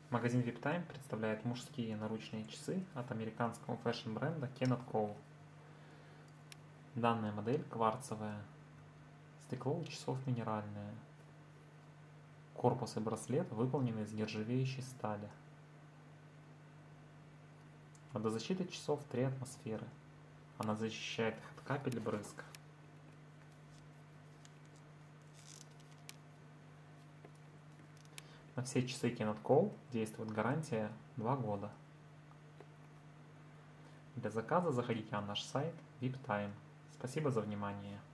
Магазин VIPtime представляет мужские наручные часы от американского фэшн-бренда Kenneth Cole. Данная модель кварцевая, стекло у часов минеральное. Корпус и браслет выполнены из нержавеющей стали. Водозащита часов 3 атмосферы. Она защищает их от капель и брызг. На все часы Kenneth Cole действует гарантия 2 года. Для заказа заходите на наш сайт VIPtime. Спасибо за внимание.